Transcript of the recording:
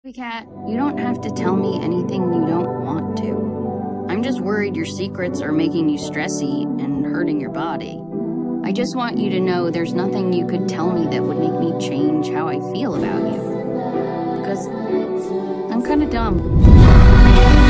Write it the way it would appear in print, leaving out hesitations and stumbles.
Cat, you don't have to tell me anything you don't want to. I'm just worried your secrets are making you stressy and hurting your body. I just want you to know there's nothing you could tell me that would make me change how I feel about you. Because I'm kind of dumb.